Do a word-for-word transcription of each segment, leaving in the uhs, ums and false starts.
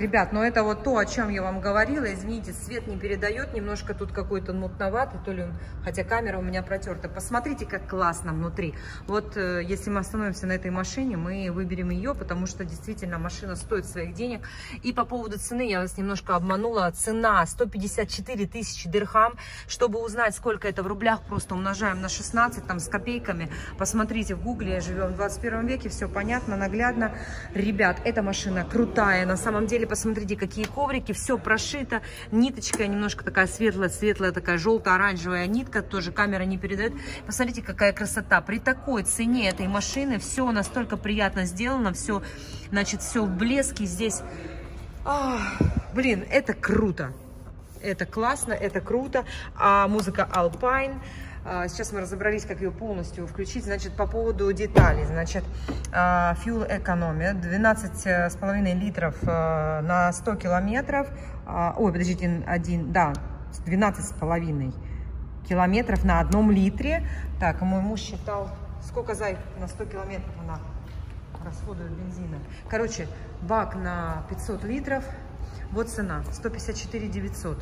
ребят, но это вот то, о чем я вам говорила. Извините, свет не передает, немножко тут какой-то мутноватый, то ли он, хотя камера у меня протерта. Посмотрите, как классно внутри. Вот э, если мы остановимся на этой машине, мы выберем ее, потому что действительно машина стоит своих денег. И по поводу цены я вас немножко обманула. Цена сто пятьдесят четыре тысячи дирхам. Чтобы узнать, сколько это в рублях, просто умножаем на шестнадцать, там с копейками. Посмотрите в гугле, живем в двадцать первом веке, все понятно, наглядно. Ребят, эта машина крутая. На самом деле, посмотрите, какие коврики, все прошито. Ниточка немножко такая светлая, светлая, такая желто-оранжевая нитка, тоже камера не передает. Посмотрите, какая красота. При такой цене этой машины все настолько приятно сделано, все, значит, все в блеске здесь. А, блин, это круто. Это классно, это круто. А музыка Alpine. Сейчас мы разобрались, как ее полностью включить. Значит, по поводу деталей. Значит, fuel экономия. двенадцать с половиной литров на сто километров. Ой, подождите, один, да, двенадцать с половиной километров на одном литре. Так, мой муж считал, сколько зай на сто километров она расходует бензина. Короче, бак на пятьсот литров. Вот цена, сто пятьдесят четыре тысячи девятьсот.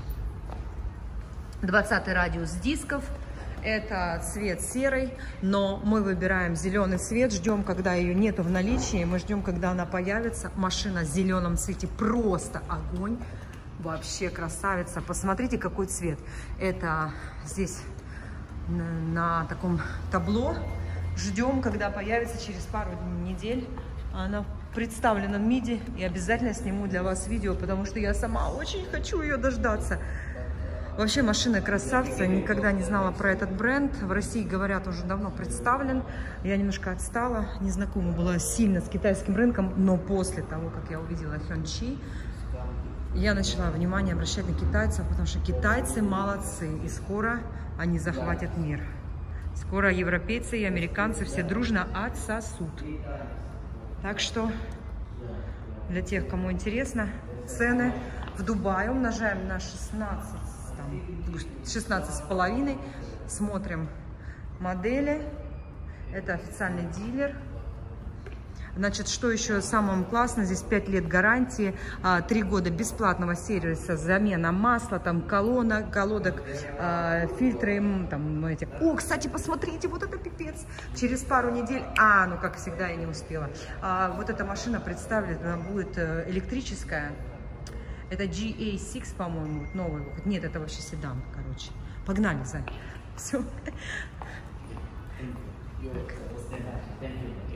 двадцатый радиус дисков. Это цвет серый, но мы выбираем зеленый цвет, ждем, когда ее нету в наличии, мы ждем, когда она появится. Машина в зеленом цвете, просто огонь, вообще красавица. Посмотрите, какой цвет. Это здесь на, на таком табло. Ждем, когда появится через пару недель. Она представлена в миди, и обязательно сниму для вас видео, потому что я сама очень хочу ее дождаться. Вообще машина красавца, никогда не знала про этот бренд. В России, говорят, уже давно представлен. Я немножко отстала, не знакома была сильно с китайским рынком, но после того, как я увидела Hyundai, я начала внимание обращать на китайцев, потому что китайцы молодцы, и скоро они захватят мир. Скоро европейцы и американцы все дружно отсосут. Так что для тех, кому интересно, цены в Дубае умножаем на шестнадцать. шестнадцать с половиной. Смотрим модели. Это официальный дилер. Значит, что еще самое классное, здесь пять лет гарантии, три года бесплатного сервиса, замена масла, там колонна, колодок, фильтры, там эти. О, кстати, посмотрите, вот это пипец. Через пару недель, а, ну как всегда, я не успела. Вот эта машина представлена, она будет электрическая. Это джи эй шесть, по-моему, новый выход. Нет, это вообще седан, короче. Погнали, Зай. Все.